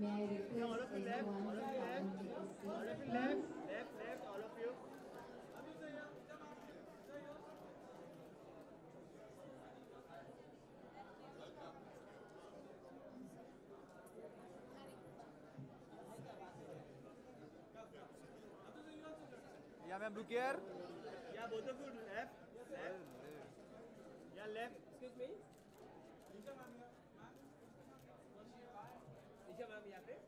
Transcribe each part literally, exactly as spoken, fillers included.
May I request everyone to come and take a seat? All of you left, left, left, all of you. Yeah, ma'am, look here. Yeah, both of you left, left. Yeah, left. Excuse me. Nisha ma'am, Nisha ma'am, यहाँ पे.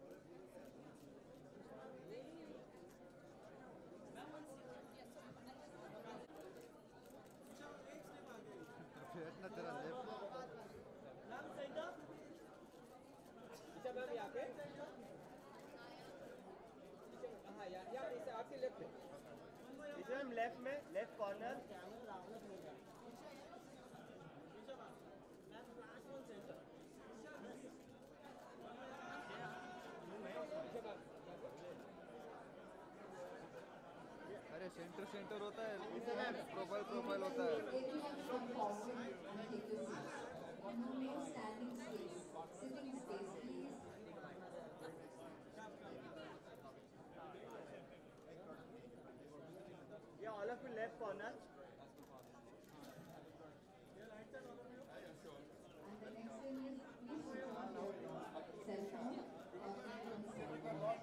Ma'am, center. Nisha ma'am, यहाँ पे. हाँ, यहाँ, यहाँ, इसे आपके left में. Nisha ma'am, left में, left corner. अरे सेंटर सेंटर होता है, प्रोफाइल प्रोफाइल होता है. Everyone from forward and take a seat. No more standing space. Sitting space, please. Yeah, all of you left corner. And the next thing is, please switch on your cell phone or keep on silent.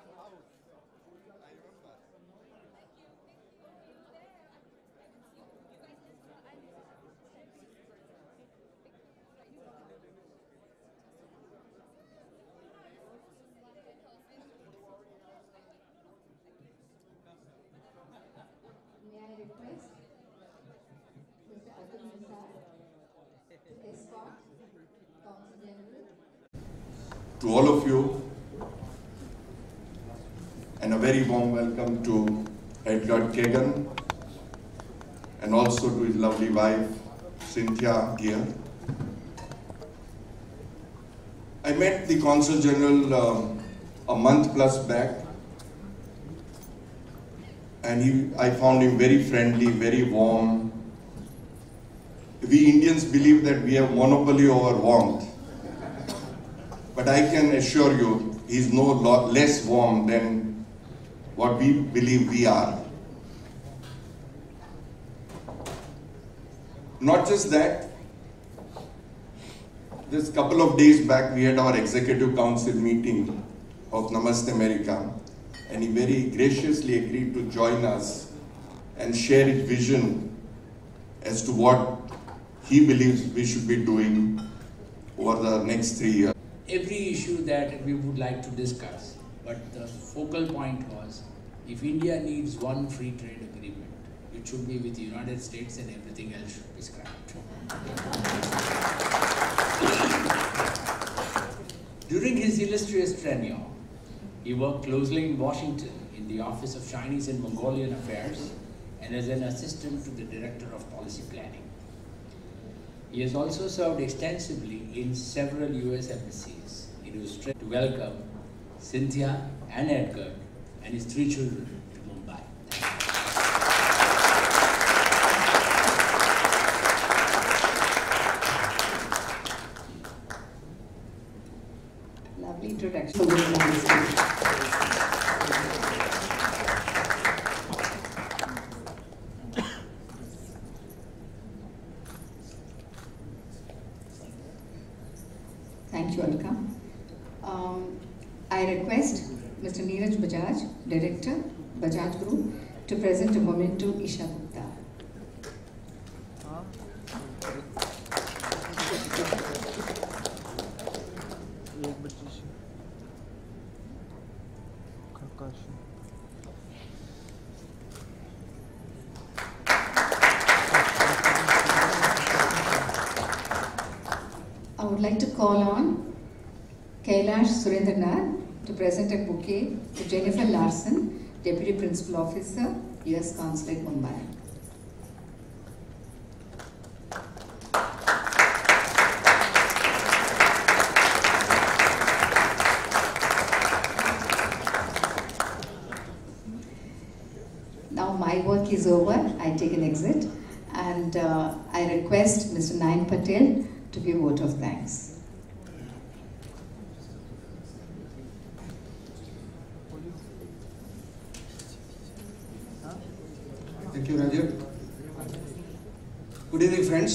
May I request Mister Atul Nisar to escort Council General. To all of you, and a very warm welcome to Edgar Kagan and also to his lovely wife Cynthia here. I met the Consul General uh, a month plus back, and he, I found him very friendly, very warm. We Indians believe that we have monopoly over warmth. But I can assure you, he is no lot less warm than what we believe we are. Not just that, just a couple of days back, we had our Executive Council meeting of Namaste America, and he very graciously agreed to join us and share his vision as to what he believes we should be doing over the next three years. Every issue that we would like to discuss, but the focal point was, if India needs one free trade agreement, it should be with the United States and everything else should be scrapped. During his illustrious tenure, he worked closely in Washington in the Office of Chinese and Mongolian Affairs and as an assistant to the Director of Policy Planning. He has also served extensively in several U S embassies. It was to welcome Cynthia and Edgar and his three children to Mumbai. Lovely introduction. Thank you, Alka. Um, I request Mister Neeraj Bajaj, Director, Bajaj Group, to present a memento to Isha Gupta. I would like to call on Kailash Surendranath to present a bouquet to Jennifer Larson, Deputy Principal Officer, U S Consulate, Mumbai. Now my work is over, I take an exit, and uh, I request Mister Nayan Patel to give a vote of thanks. Thank you, Rajiv. Good evening, friends.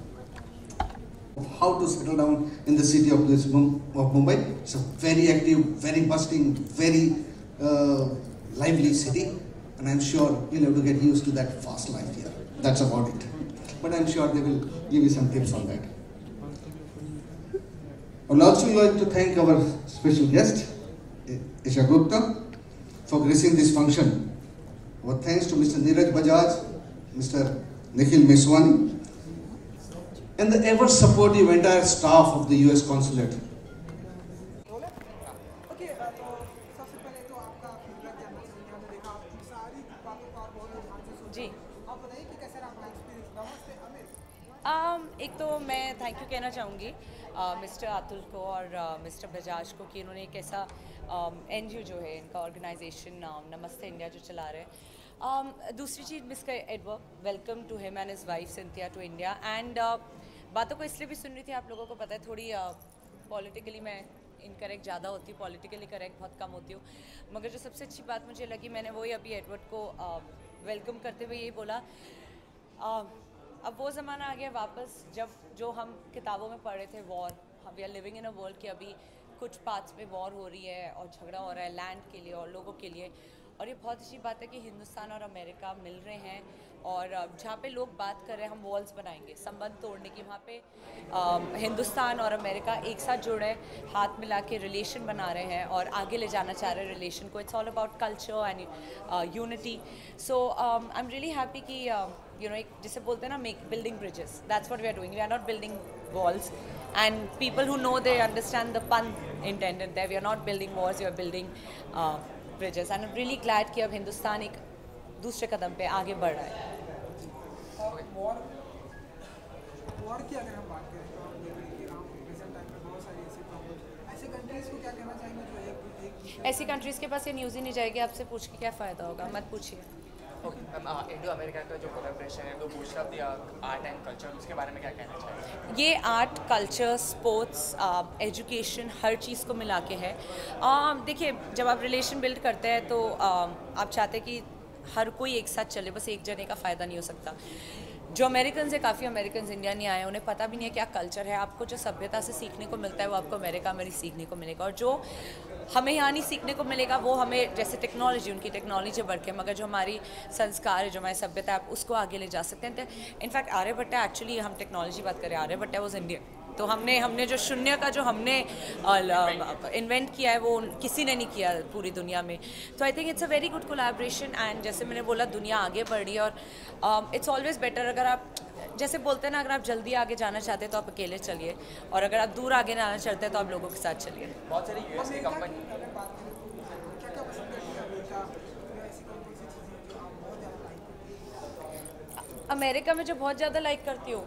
How to settle down in the city of this Mum- of Mumbai? It's a very active, very bustling, very uh, lively city, and I'm sure you'll have to get used to that fast life here. That's about it. But I'm sure they will give you some tips on that. I would also like to thank our special guest, Isha Gupta, for gracing this function. Our thanks to Mister Neeraj Bajaj, Mister Nikhil Meswani, and the ever supportive entire staff of the U S Consulate. Okay तो सबसे पहले तो आपका feedback जानना चाहिए। हमने देखा आपकी सारी बातों को आप बहुत ध्यान से सुने। जी। आप बताइए कि कैसा रहा आपका एक्सपीरियंस। नमस्ते अमित। um, एक तो मैं थैंक यू कहना चाहूँगी मिस्टर अतुल को और मिस्टर बजाज को कि इन्होंने एक ऐसा एन जी ओ जो है इनका ऑर्गेनाइजेशन नमस्ते इंडिया जो चला रहे हैं। um, दूसरी चीज़ mister Edward, welcome to him and his wife Cynthia to India. And बातों को इसलिए भी सुन रही थी, आप लोगों को पता है थोड़ी पॉलिटिकली uh, मैं इनकरेक्ट ज़्यादा होती हूँ, पॉलिटिकली करेक्ट बहुत कम होती हूँ, मगर जो सबसे अच्छी बात मुझे लगी, मैंने वही अभी एडवर्ड को वेलकम uh, करते हुए यही बोला, uh, अब वो ज़माना आ गया वापस जब जो हम किताबों में पढ़े थे, war, we are living in a world कि अभी कुछ पार्ट्स में वॉर हो रही है और झगड़ा हो रहा है लैंड के लिए और लोगों के लिए। और ये बहुत अच्छी बात है कि हिंदुस्तान और अमेरिका मिल रहे हैं और जहाँ पे लोग बात कर रहे हैं हम वॉल्स बनाएंगे, संबंध तोड़ने की, वहाँ पे आ, हिंदुस्तान और अमेरिका एक साथ जुड़े, हाथ मिला के रिलेशन बना रहे हैं और आगे ले जाना चाह रहे हैं रिलेशन को। It's all about culture and unity. So I am really happy कि यू नो एक जिसे बोलते हैं ना make building bridges, that's what we are doing. We are not building walls and people who know they understand the pun intended that we are not building walls, we are building bridges. And I am really glad कि अब हिंदुस्तान एक दूसरे कदम पे आगे बढ़ रहा है। War war की अगर हम बात करें तो हम देख रहे हैं कि हम प्रेजेंट टाइम में बहुत सारी ऐसी प्रॉब्लम, ऐसे कंट्रीज़ को क्या कहना चाहेंगे जो एक एक ऐसी कंट्रीज़ के पास ये न्यूज़ ही नहीं जाएगी, आपसे पूछ के क्या फ़ायदा होगा, मत पूछिए। ओके मैम, इंडो अमेरिका का जो कोलैबोरेशन है, तो boost of the art and culture, उसके बारे में क्या कहना चाहिए? ये आर्ट, कल्चर, स्पोर्ट्स, एजुकेशन, हर चीज़ को मिला के है। uh, देखिए जब आप रिलेशन बिल्ड करते हैं तो uh, आप चाहते हैं कि हर कोई एक साथ चले, बस एक जने का फ़ायदा नहीं हो सकता। जो अमेरिकन है, काफ़ी अमेरिकन इंडिया नहीं आए, उन्हें पता भी नहीं है क्या कल्चर है। आपको जो सभ्यता से सीखने को मिलता है वो आपको अमेरिका में सीखने को मिलेगा, और जो हमें यहाँ नहीं सीखने को मिलेगा वो हमें, जैसे टेक्नोलॉजी, उनकी टेक्नोलॉजी बढ़ के, मगर जो हमारी संस्कार है, जो हमारी सभ्यता है, आप उसको आगे ले जा सकते हैं। इनफैक्ट आर्यभट्ट, एक्चुअली हम टेक्नोलॉजी बात करें, आर्यभट्ट वॉज इंडियन, तो हमने हमने जो शून्य का जो हमने इन्वेंट किया है वो किसी ने नहीं किया पूरी दुनिया में। तो I think it's a very good collaboration. And जैसे मैंने बोला, दुनिया आगे बढ़ रही है और इट्स ऑलवेज बेटर, अगर आप जैसे बोलते हैं ना, अगर आप जल्दी आगे जाना चाहते हैं तो आप अकेले चलिए, और अगर आप दूर आगे जाना चाहते हैं तो आप लोगों के साथ चलिए। बहुत सारी यूएस की कंपनी, अमेरिका में जो बहुत ज़्यादा लाइक करती हूँ,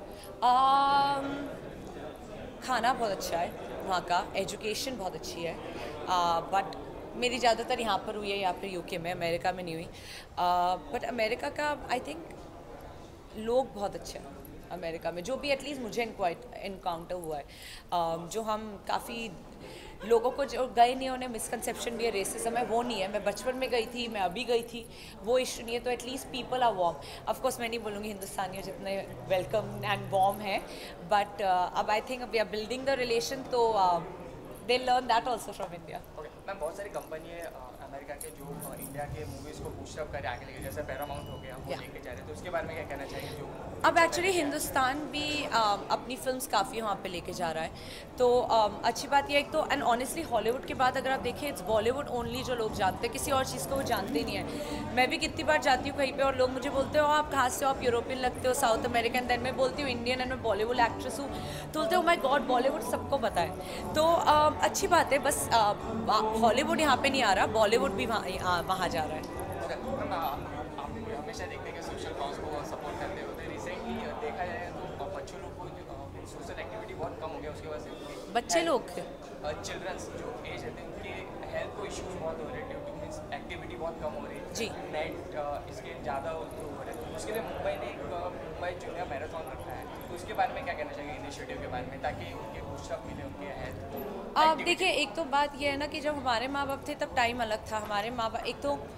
खाना बहुत अच्छा है वहाँ का, एजुकेशन बहुत अच्छी है, बट मेरी ज़्यादातर यहाँ पर हुई है या फिर यूके में, अमेरिका में नहीं हुई। बट अमेरिका का आई थिंक लोग बहुत अच्छे हैं अमेरिका में, जो भी एटलीस्ट मुझे इनकाउंटर हुआ है। uh, जो हम काफ़ी लोगों को जो गए नहीं, उन्हें मिसकंसेप्शन भी है, रेसिज्म है, वो नहीं है। मैं बचपन में गई थी, मैं अभी गई थी, वो इशू नहीं है। तो at least people are warm. Of course मैं नहीं बोलूँगी हिंदुस्तानियों जितने वेलकम एंड वार्म है, बट अब I think we are building the relation, तो they learn that also from India. Okay ma'am, बहुत सारी कंपनी है अमेरिका के जो इंडिया के मूवीज़ को बूस्ट अप करे आगे लेके, जैसे पैरामाउंट हो गया, वो Yeah. लेके जा रहे हैं, तो उसके बारे में क्या कहना चाहिए? जो अब एक्चुअली हिंदुस्तान भी uh, अपनी फिल्म्स काफ़ी वहाँ पे लेके जा रहा है, तो um, अच्छी बात यह है। तो एंड ऑनेस्टली हॉलीवुड के बाद अगर आप देखें, इट्स बॉलीवुड ओनली जो लोग जानते हैं, किसी और चीज़ को वो जानते ही नहीं है। मैं भी कितनी बार जाती हूँ कहीं पे और लोग मुझे बोलते हो आप कहाँ से हो, आप यूरोपियन लगते हो, साउथ अमेरिकन, देन मैं बोलती हूँ इंडियन एंड मैं बॉलीवुड एक्ट्रेस हूँ, तो बोलते हो माय गॉड बॉलीवुड सबको पता है। तो uh, अच्छी बात है, बस हॉलीवुड यहाँ पे नहीं आ रहा, बॉलीवुड भी वहाँ वहाँ जा रहा है। मैम, आप हमेशा देखते हैं कि सोशल कॉज को सपोर्ट करते होते हैं, रिसेंटली देखा जाए तो बच्चों लोग को सोशल एक्टिविटी बहुत कम हो गया, उसकी वजह से बच्चे लोग चिल्ड्रंस जो एज है उनके हेल्थ को इश्यूज बहुत हो रहे हैं, ड्यू टू मीन्स एक्टिविटी बहुत कम हो रही है जी, नेट इसके ज़्यादा हो रहे हैं। उसके लिए मुंबई ने एक मुंबई जूनियर मैराथन रखा है, तो उसके बारे में क्या कहना चाहिए, इनिशिएटिव के बारे में, ताकि उनके बूस्टअप मिले उनके हेल्थ को? आप देखिए, एक तो बात यह है ना कि जब हमारे माँ बाप थे तब टाइम अलग था। हमारे माँ बाप, एक तो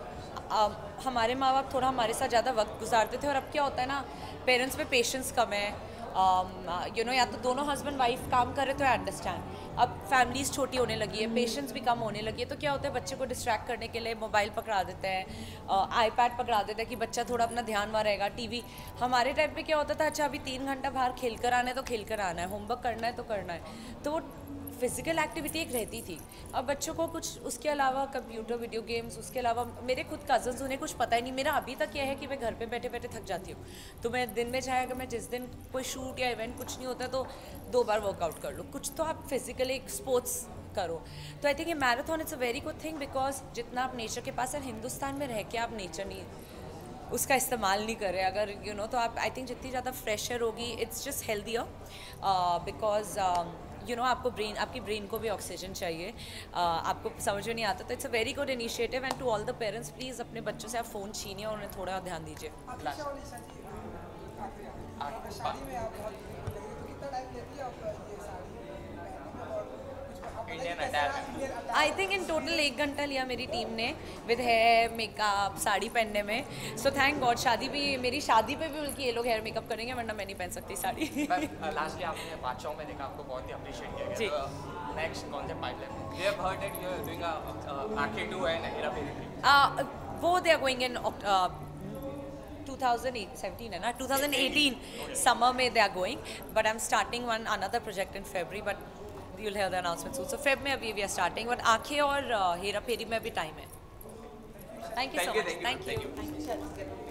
uh, हमारे माँ बाप थोड़ा हमारे साथ ज़्यादा वक्त गुजारते थे और अब क्या होता है ना, पेरेंट्स में पेशेंस कम है। यू नो या तो दोनों हस्बैंड वाइफ काम कर रहे तो आई अंडरस्टैंड, अब फैमिलीज छोटी होने लगी है, पेशेंस भी कम होने लगी है, तो क्या होता है बच्चे को डिस्ट्रैक्ट करने के लिए मोबाइल पकड़ा देते हैं, आईपैड पकड़ा देते हैं कि बच्चा थोड़ा अपना ध्यान वहाँ रहेगा। टीवी हमारे टाइम पे क्या होता था, अच्छा अभी तीन घंटा बाहर खेल कर आना है तो खेल कर आना है, होमवर्क करना है तो करना है, तो वो फिजिकल एक्टिविटी एक रहती थी। अब बच्चों को कुछ उसके अलावा कंप्यूटर वीडियो गेम्स, उसके अलावा मेरे खुद कजन्स, उन्हें कुछ पता ही नहीं। मेरा अभी तक यह है कि मैं घर पे बैठे बैठे थक जाती हूँ, तो मैं दिन में चाहे अगर मैं जिस दिन कोई शूट या इवेंट कुछ नहीं होता तो दो बार वर्कआउट कर लो, कुछ तो आप फिजिकली एक स्पोर्ट्स करो। तो आई थिंक ये marathon it's a very good thing, because जितना आप नेचर के पास है, हिंदुस्तान में रह के आप नेचर नहीं उसका इस्तेमाल नहीं कर रहे अगर यू नो, तो आप आई थिंक जितनी ज़्यादा फ्रेशर होगी it's just healthier, because you know आपको ब्रेन, आपकी ब्रेन को भी ऑक्सीजन चाहिए, uh, आपको समझ में नहीं आता, तो it's a very good initiative. And to all the parents, please अपने बच्चों से आप फ़ोन छीनिए और उन्हें थोड़ा ध्यान दीजिए। आई थिंक इन टोटल एक घंटा लिया मेरी टीम ने विद हेयर मेकअप साड़ी पहनने में। सो थैंक गॉड शादी भी, मेरी शादी पे भी बल्कि ये लोग हेयर मेकअप करेंगे, वरना मैं नहीं पहन सकती साड़ी। लास्टली आपने बादशाह में देखा, आपको बहुत ही अप्रिशिएट किया गया। तो नेक्स्ट कौन से pipeline? We have heard that you are doing a Aankhen two and Hera Pheri. वो they are going in two thousand seventeen है ना, टू थाउजेंड एटीन समर में they are going, but I am starting one another project in February, but you'll hear the announcement soon. So Feb में अभी we are starting, but आँखें और हेरा फेरी में अभी time है। Thank you so much. Thank you.